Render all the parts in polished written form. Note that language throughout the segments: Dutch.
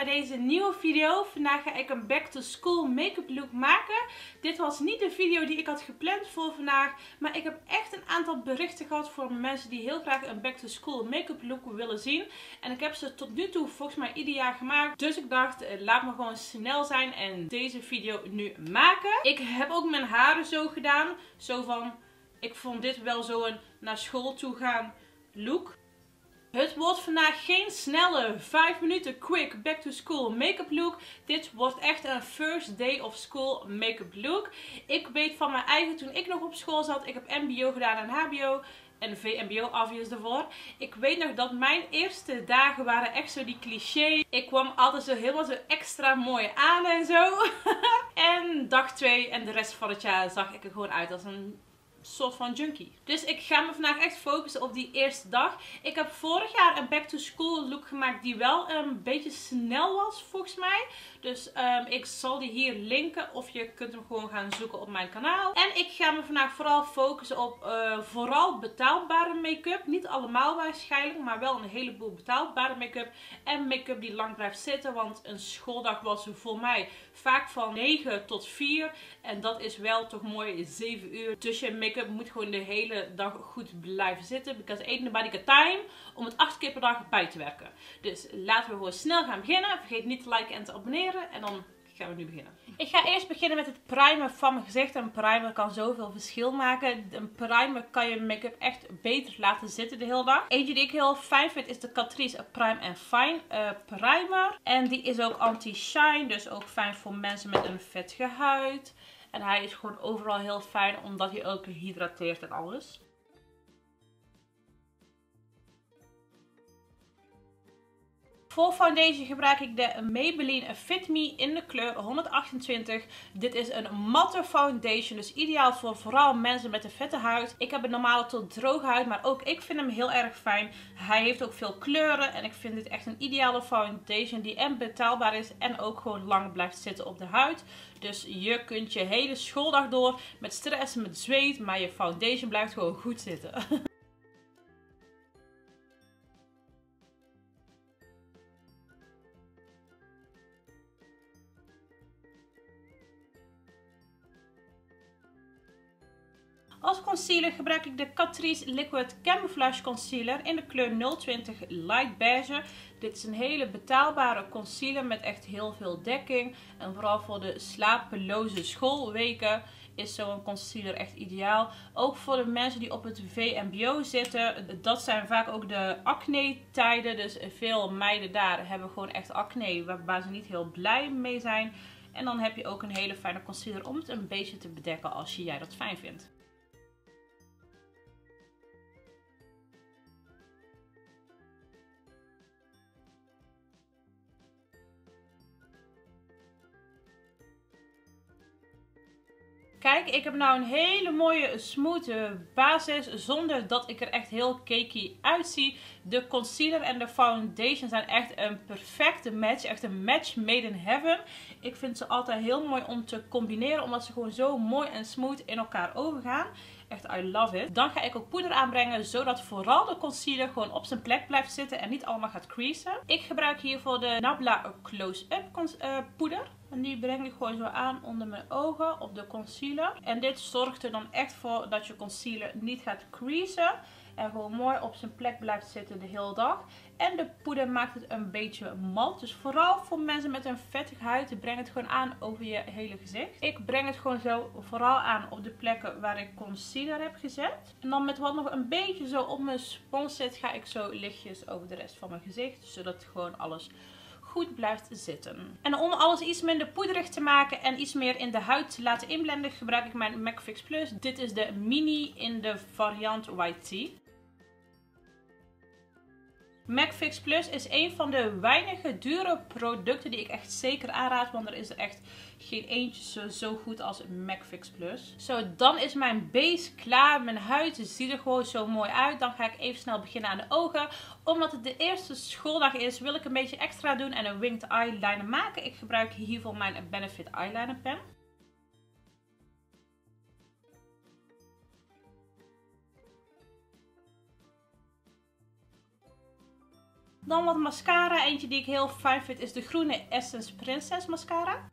bij deze nieuwe video. Vandaag ga ik een back to school make-up look maken. Dit was niet de video die ik had gepland voor vandaag, maar ik heb echt een aantal berichten gehad voor mensen die heel graag een back to school make-up look willen zien. En ik heb ze tot nu toe volgens mij ieder jaar gemaakt. Dus ik dacht, laat me gewoon snel zijn en deze video nu maken. Ik heb ook mijn haren zo gedaan. Zo van, ik vond dit wel zo'n naar school toe gaan look. Het wordt vandaag geen snelle 5 minuten quick back to school make-up look. Dit wordt echt een first day of school make-up look. Ik weet van mijn eigen, toen ik nog op school zat, ik heb mbo gedaan en hbo. En VMBO obvious ervoor. Ik weet nog dat mijn eerste dagen waren echt zo die cliché. Ik kwam altijd zo helemaal zo extra mooi aan en zo. En dag 2 en de rest van het jaar zag ik er gewoon uit als een soort van junkie. Dus ik ga me vandaag echt focussen op die eerste dag. Ik heb vorig jaar een back to school look gemaakt die wel een beetje snel was volgens mij. Dus ik zal die hier linken of je kunt hem gewoon gaan zoeken op mijn kanaal. En ik ga me vandaag vooral focussen op vooral betaalbare make-up. Niet allemaal waarschijnlijk, maar wel een heleboel betaalbare make-up. En make-up die lang blijft zitten, want een schooldag was voor mij vaak van 9 tot 4. En dat is wel toch mooi 7 uur. Dus je make-up moet gewoon de hele dag goed blijven zitten. Because ain't nobody got time om het 8 keer per dag bij te werken. Dus laten we gewoon snel gaan beginnen. Vergeet niet te liken en te abonneren. En dan gaan we nu beginnen. Ik ga eerst beginnen met het primer van mijn gezicht. Een primer kan zoveel verschil maken. Een primer kan je make-up echt beter laten zitten de hele dag. Eentje die ik heel fijn vind is de Catrice Prime and Fine primer. En die is ook anti-shine. Dus ook fijn voor mensen met een vettige huid. En hij is gewoon overal heel fijn omdat hij ook hydrateert en alles. Voor foundation gebruik ik de Maybelline Fit Me in de kleur 128. Dit is een matte foundation, dus ideaal voor vooral mensen met een vette huid. Ik heb een normale tot droge huid, maar ook ik vind hem heel erg fijn. Hij heeft ook veel kleuren en ik vind dit echt een ideale foundation die en betaalbaar is en ook gewoon lang blijft zitten op de huid. Dus je kunt je hele schooldag door met stress en met zweet, maar je foundation blijft gewoon goed zitten. Als concealer gebruik ik de Catrice Liquid Camouflage Concealer in de kleur 020 Light Beige. Dit is een hele betaalbare concealer met echt heel veel dekking. En vooral voor de slapeloze schoolweken is zo'n concealer echt ideaal. Ook voor de mensen die op het VMBO zitten. Dat zijn vaak ook de acne tijden. Dus veel meiden daar hebben gewoon echt acne waar ze niet heel blij mee zijn. En dan heb je ook een hele fijne concealer om het een beetje te bedekken als jij dat fijn vindt. Kijk, ik heb nou een hele mooie smooth basis zonder dat ik er echt heel cakey uitzie. De concealer en de foundation zijn echt een perfecte match. Echt een match made in heaven. Ik vind ze altijd heel mooi om te combineren omdat ze gewoon zo mooi en smooth in elkaar overgaan. Echt, I love it. Dan ga ik ook poeder aanbrengen, zodat vooral de concealer gewoon op zijn plek blijft zitten en niet allemaal gaat creasen. Ik gebruik hiervoor de Nabla Close-Up poeder. En die breng ik gewoon zo aan onder mijn ogen op de concealer. En dit zorgt er dan echt voor dat je concealer niet gaat creasen. En gewoon mooi op zijn plek blijft zitten de hele dag. En de poeder maakt het een beetje mat. Dus vooral voor mensen met een vettige huid, breng het gewoon aan over je hele gezicht. Ik breng het gewoon zo vooral aan op de plekken waar ik concealer heb gezet. En dan met wat nog een beetje zo op mijn spons zit, ga ik zo lichtjes over de rest van mijn gezicht. Zodat gewoon alles goed blijft zitten. En om alles iets minder poederig te maken en iets meer in de huid te laten inblenden, gebruik ik mijn MAC Fix Plus. Dit is de mini in de variant White Tea. MAC Fix Plus is een van de weinige dure producten die ik echt zeker aanraad. Want er is er echt geen eentje zo goed als MAC Fix Plus. Zo, dan is mijn base klaar. Mijn huid ziet er gewoon zo mooi uit. Dan ga ik even snel beginnen aan de ogen. Omdat het de eerste schooldag is, wil ik een beetje extra doen en een winged eyeliner maken. Ik gebruik hiervoor mijn Benefit Eyeliner pen. Dan wat mascara. Eentje die ik heel fijn vind is de groene Essence Princess mascara.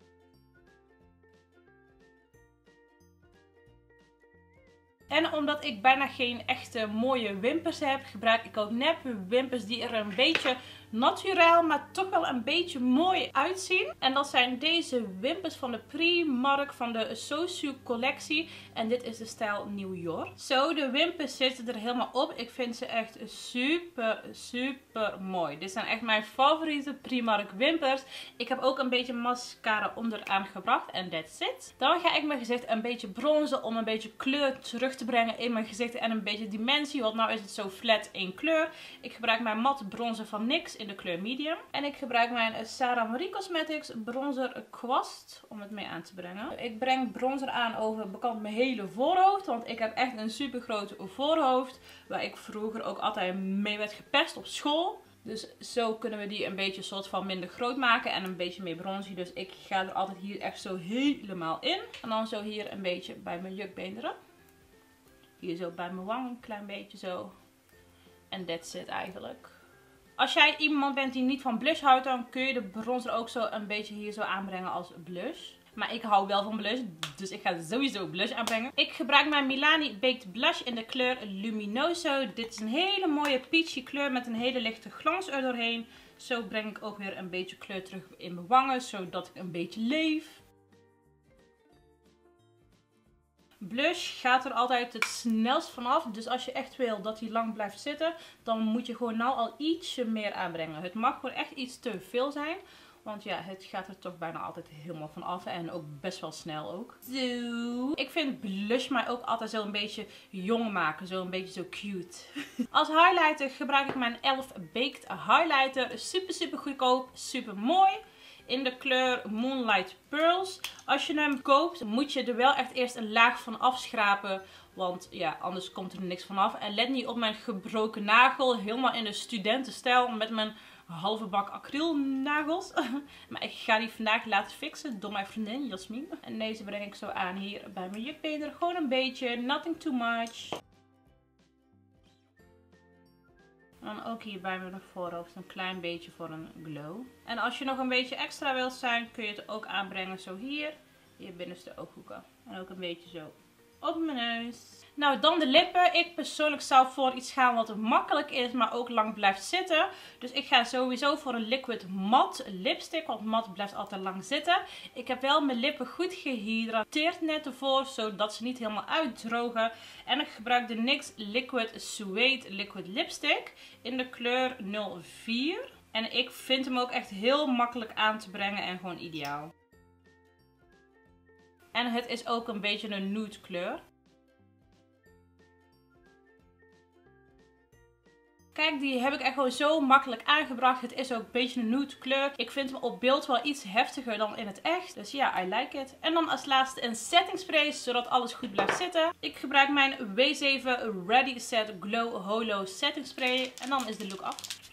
En omdat ik bijna geen echte mooie wimpers heb, gebruik ik ook nep wimpers die er een beetje naturel, maar toch wel een beetje mooi uitzien. En dat zijn deze wimpers van de Primark van de Sosu collectie. En dit is de stijl New York. Zo, de wimpers zitten er helemaal op. Ik vind ze echt super, super mooi. Dit zijn echt mijn favoriete Primark wimpers. Ik heb ook een beetje mascara onderaan gebracht. En that's it. Dan ga ik mijn gezicht een beetje bronzen om een beetje kleur terug te brengen in mijn gezicht. En een beetje dimensie, want nou is het zo flat één kleur. Ik gebruik mijn matte bronzer van NYX in de kleur medium. En ik gebruik mijn Sarah Marie Cosmetics bronzer kwast om het mee aan te brengen. Ik breng bronzer aan over bekant mijn hele voorhoofd. Want ik heb echt een super groot voorhoofd. Waar ik vroeger ook altijd mee werd gepest op school. Dus zo kunnen we die een beetje soort van minder groot maken. En een beetje meer bronzie. Dus ik ga er altijd hier echt zo helemaal in. En dan zo hier een beetje bij mijn jukbeenderen. Hier zo bij mijn wang een klein beetje zo. En that's it eigenlijk. Als jij iemand bent die niet van blush houdt, dan kun je de bronzer ook zo een beetje hier zo aanbrengen als blush. Maar ik hou wel van blush, dus ik ga sowieso blush aanbrengen. Ik gebruik mijn Milani Baked Blush in de kleur Luminoso. Dit is een hele mooie peachy kleur met een hele lichte glans er doorheen. Zo breng ik ook weer een beetje kleur terug in mijn wangen, zodat ik een beetje leef. Blush gaat er altijd het snelst vanaf. Dus als je echt wil dat hij lang blijft zitten, dan moet je gewoon nou al ietsje meer aanbrengen. Het mag gewoon echt iets te veel zijn. Want ja, het gaat er toch bijna altijd helemaal van af. En ook best wel snel ook. Zo. Ik vind blush mij ook altijd zo een beetje jong maken. Zo een beetje zo cute. Als highlighter gebruik ik mijn e.l.f. Baked Highlighter. Super, super goedkoop. Super mooi. In de kleur Moonlight Pearls. Als je hem koopt, moet je er wel echt eerst een laag van afschrapen. Want ja, anders komt er niks vanaf. En let niet op mijn gebroken nagel. Helemaal in de studentenstijl met mijn halve bak acrylnagels. Maar ik ga die vandaag laten fixen door mijn vriendin Jasmin. En deze breng ik zo aan hier bij mijn jukbeender. Gewoon een beetje, nothing too much. En dan ook hier bij mijn voorhoofd een klein beetje voor een glow. En als je nog een beetje extra wilt zijn, kun je het ook aanbrengen zo hier. Je binnenste ooghoeken. En ook een beetje zo op mijn neus. Nou, dan de lippen. Ik persoonlijk zou voor iets gaan wat makkelijk is, maar ook lang blijft zitten. Dus ik ga sowieso voor een liquid matte lipstick, want mat blijft altijd lang zitten. Ik heb wel mijn lippen goed gehydrateerd net ervoor, zodat ze niet helemaal uitdrogen. En ik gebruik de NYX Liquid Suede Liquid Lipstick in de kleur 04. En ik vind hem ook echt heel makkelijk aan te brengen en gewoon ideaal. En het is ook een beetje een nude kleur. Kijk, die heb ik echt gewoon zo makkelijk aangebracht. Het is ook een beetje een nude kleur. Ik vind hem op beeld wel iets heftiger dan in het echt. Dus ja, I like it. En dan als laatste een setting spray, zodat alles goed blijft zitten. Ik gebruik mijn W7 Ready Set Glow Holo Setting Spray. En dan is de look af.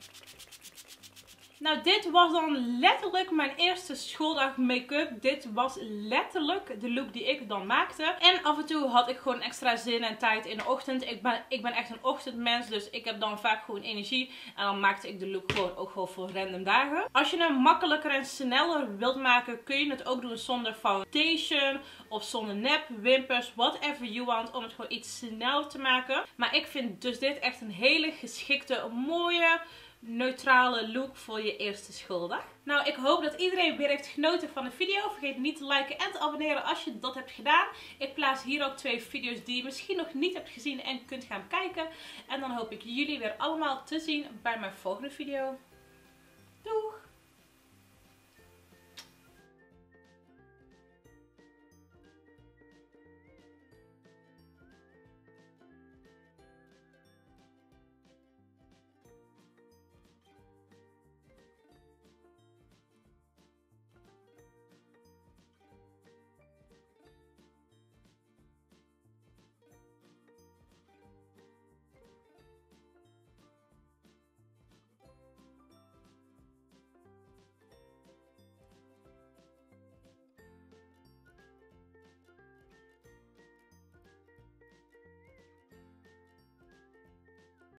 Nou, dit was dan letterlijk mijn eerste schooldag make-up. Dit was letterlijk de look die ik dan maakte. En af en toe had ik gewoon extra zin en tijd in de ochtend. Ik ben echt een ochtendmens, dus ik heb dan vaak gewoon energie. En dan maakte ik de look gewoon ook gewoon voor random dagen. Als je hem makkelijker en sneller wilt maken, kun je het ook doen zonder foundation of zonder nep, wimpers, whatever you want. Om het gewoon iets sneller te maken. Maar ik vind dus dit echt een hele geschikte, mooie, neutrale look voor je eerste schooldag. Nou, ik hoop dat iedereen weer heeft genoten van de video. Vergeet niet te liken en te abonneren als je dat hebt gedaan. Ik plaats hier ook 2 video's die je misschien nog niet hebt gezien en kunt gaan kijken. En dan hoop ik jullie weer allemaal te zien bij mijn volgende video. Doeg!